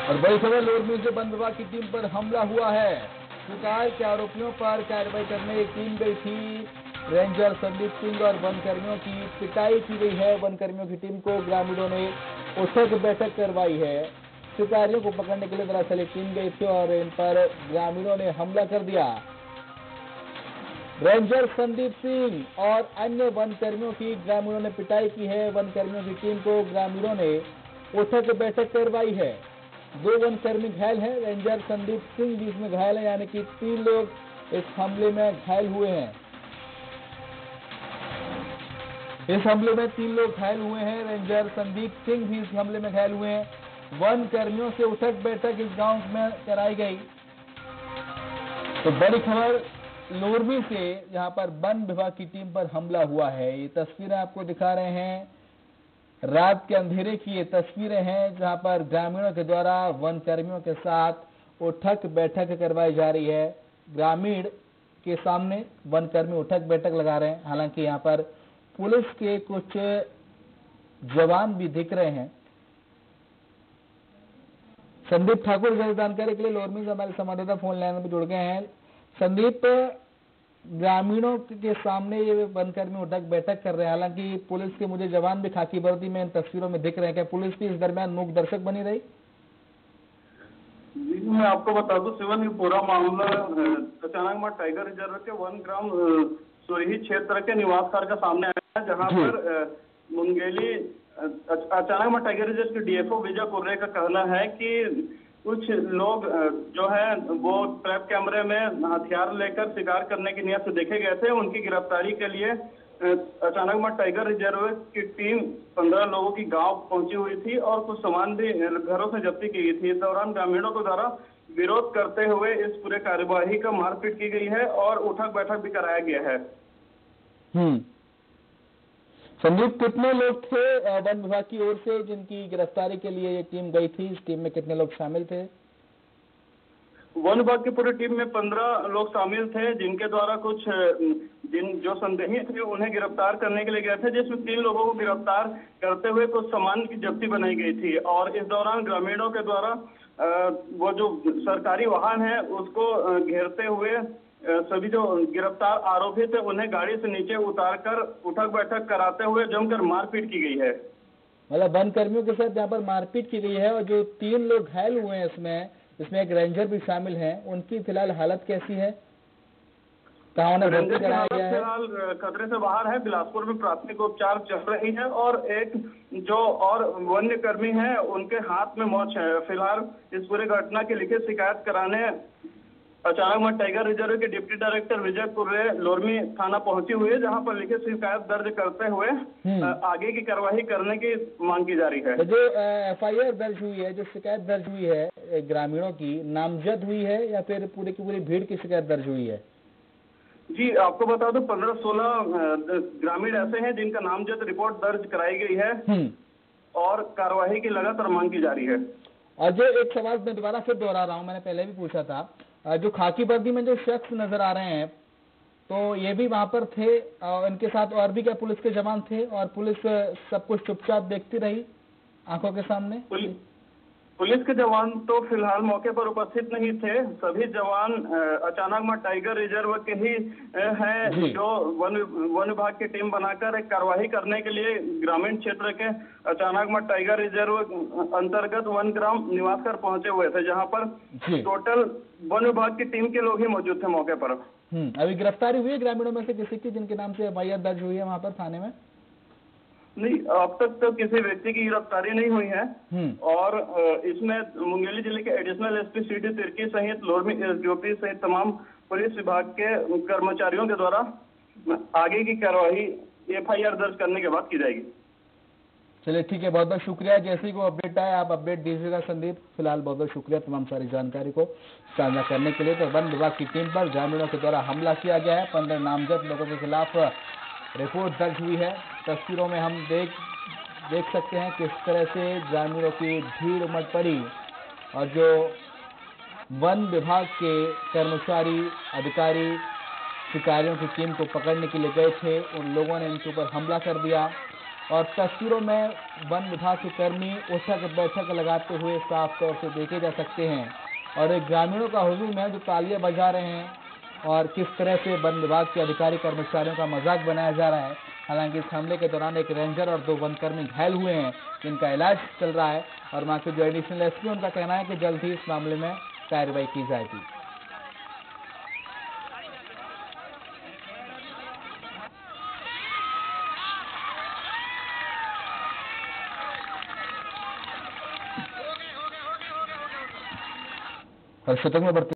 और बड़ी खबर, लोरमी से वन विभाग की टीम पर हमला हुआ है। शिकार के आरोपियों पर कार्रवाई करने एक टीम गई थी। रेंजर संदीप सिंह और वन कर्मियों की पिटाई की गई है। वन कर्मियों की टीम को ग्रामीणों ने उठक बैठक करवाई है। शिकारियों को पकड़ने के लिए दरअसल एक टीम गई थी और इन पर ग्रामीणों ने हमला कर दिया। रेंजर संदीप सिंह और अन्य वन कर्मियों की ग्रामीणों ने पिटाई की है। वन कर्मियों की टीम को ग्रामीणों ने उठक बैठक करवाई है। 2 वन कर्मी घायल हैं। रेंजर संदीप सिंह भी इसमें घायल है, यानी कि 3 लोग इस हमले में घायल हुए हैं। इस हमले में 3 लोग घायल हुए हैं। रेंजर संदीप सिंह भी इस हमले में घायल हुए हैं। वन कर्मियों से उठक बैठक इस गांव में कराई गई। तो बड़ी खबर लोरमी से, यहां पर वन विभाग की टीम पर हमला हुआ है। ये तस्वीरें आपको दिखा रहे हैं, रात के अंधेरे की ये तस्वीरें हैं जहां पर ग्रामीणों के द्वारा वन कर्मियों के साथ उठक बैठक करवाई जा रही है। ग्रामीण के सामने वन कर्मी उठक बैठक लगा रहे हैं। हालांकि यहां पर पुलिस के कुछ जवान भी दिख रहे हैं। संदीप ठाकुर ज्यादा जानकारी के लिए लोरमी से हमारे संवाददाता फोन लाइन में जुड़ गए हैं। संदीप, ग्रामीणों के सामने ये वनकर्मी उठक बैठक कर रहे हैं। हालांकि पुलिस के मुझे जवान भी खाकी वर्दी में इन तस्वीरों में दिख रहे हैं। क्या पुलिस भी इस दरमियान मूक दर्शक बनी रही? मैं आपको बता दूं शिवन, ये पूरा मामला अचानक टाइगर रिजर्व के 1 ग्राम सुरही क्षेत्र के निवास स्थल का सामने आया है, जहां पर मुंगेली अचानक टाइगर रिजर्व के डीएफओ विजय कुर्रे का कहना है कि कुछ लोग जो है वो ट्रैप कैमरे में हथियार लेकर शिकार करने की नियत से देखे गए थे। उनकी गिरफ्तारी के लिए अचानक टाइगर रिजर्व की टीम 15 लोगों की गांव पहुंची हुई थी और कुछ सामान भी घरों से जब्ती की गई थी। इस दौरान ग्रामीणों के द्वारा विरोध करते हुए इस पूरे कार्यवाही का मारपीट की गई है और उठक बैठक भी कराया गया है। संदीप, कितने लोग थे वन विभाग की ओर से जिनकी गिरफ्तारी के लिए ये टीम गई थी? इस टीम में कितने लोग शामिल थे? वन विभाग की पूरी टीम में 15 लोग शामिल थे, जिनके द्वारा कुछ जो संदेही थे उन्हें गिरफ्तार करने के लिए गए थे, जिसमें 3 लोगों को गिरफ्तार करते हुए कुछ सामान की जब्ती बनाई गई थी। और इस दौरान ग्रामीणों के द्वारा वो जो सरकारी वाहन है उसको घेरते हुए सभी जो गिरफ्तार आरोपी थे उन्हें गाड़ी से नीचे उतारकर उठक बैठक कराते हुए जमकर मारपीट की गई है। मतलब वन कर्मियों के साथ यहाँ पर मारपीट की गई है। और जो 3 लोग घायल हुए हैं इसमें एक रेंजर भी शामिल हैं, उनकी फिलहाल हालत कैसी है? कहाँ उन्हें भर्ती कराया गया है? फिलहाल खतरे से बाहर है। बिलासपुर में प्राथमिक उपचार चल रही है और एक जो और वन्य कर्मी है उनके हाथ में मोच है। फिलहाल इस पूरे घटना की लिखित शिकायत कराने अचानक टाइगर रिजर्व के डिप्टी डायरेक्टर विजय कुर्रे लोरमी थाना पहुंची हुई है, जहां पर लिखित शिकायत दर्ज करते हुए आगे की कार्रवाई करने की मांग की जा रही है। जो एफआईआर दर्ज हुई है, जो शिकायत दर्ज हुई है ग्रामीणों की, नामजद हुई है या फिर पूरी की पूरी भीड़ की शिकायत दर्ज हुई है? जी, आपको बता दो 15-16 ग्रामीण ऐसे हैं जिनका नामजद रिपोर्ट दर्ज कराई गई है और कार्रवाई की लगातार मांग की जा रही है। और जो एक सवाल मैं दोबारा फिर दोहरा रहा हूँ, मैंने पहले भी पूछा था, जो खाकी वर्दी में जो शख्स नजर आ रहे हैं तो ये भी वहां पर थे और इनके साथ और भी क्या पुलिस के जवान थे? और पुलिस सब कुछ चुपचाप देखती रही आंखों के सामने? पुलिस के जवान तो फिलहाल मौके पर उपस्थित नहीं थे। सभी जवान अचानक टाइगर रिजर्व के ही हैं, जो वन विभाग की टीम बनाकर एक कार्रवाई करने के लिए ग्रामीण क्षेत्र के अचानक टाइगर रिजर्व अंतर्गत 1 ग्राम निवास कर पहुंचे हुए थे, जहां पर टोटल वन विभाग की टीम के लोग ही मौजूद थे मौके पर। अभी गिरफ्तारी हुई है ग्रामीणों में से किसी की जिनके नाम से एफआईआर दर्ज हुई है वहां पर थाने में? नहीं, अब तक तो किसी व्यक्ति की गिरफ्तारी नहीं हुई है। और इसमें मुंगेली जिले के एडिशनल एसपी सीडी तिर्की सहित लोरमी एसडीओपी सहित तमाम पुलिस विभाग के कर्मचारियों के द्वारा आगे की कार्रवाई एफआईआर दर्ज करने के बाद की जाएगी। चलिए ठीक है, बहुत बहुत शुक्रिया। जैसे ही कोई अपडेट आए आप अपडेट दीजिएगा संदीप। फिलहाल बहुत बहुत शुक्रिया तमाम सारी जानकारी को साझा करने के लिए। तो वन विभाग की टीम पर ग्रामीणों के द्वारा हमला किया गया है। 15 नामजद लोगों के खिलाफ रिपोर्ट दर्ज हुई है। तस्वीरों में हम देख सकते हैं किस तरह से ग्रामीणों की भीड़ उमड़ पड़ी और जो वन विभाग के कर्मचारी अधिकारी शिकारियों की टीम को पकड़ने के लिए गए थे उन लोगों ने इनके ऊपर हमला कर दिया। और तस्वीरों में वन विभाग के कर्मी उठक बैठक लगाते हुए साफ तौर से देखे जा सकते हैं और एक ग्रामीणों का हुजूम है जो तालियां बजा रहे हैं और किस तरह से वन विभाग के अधिकारी कर्मचारियों का मजाक बनाया जा रहा है। हालांकि इस हमले के दौरान एक रेंजर और 2 वनकर्मी घायल हुए हैं जिनका इलाज चल रहा है और वहां के जो एडिशनल एसपी उनका कहना है कि जल्द ही इस मामले में कार्रवाई की जाएगी। और शतक में बढ़ते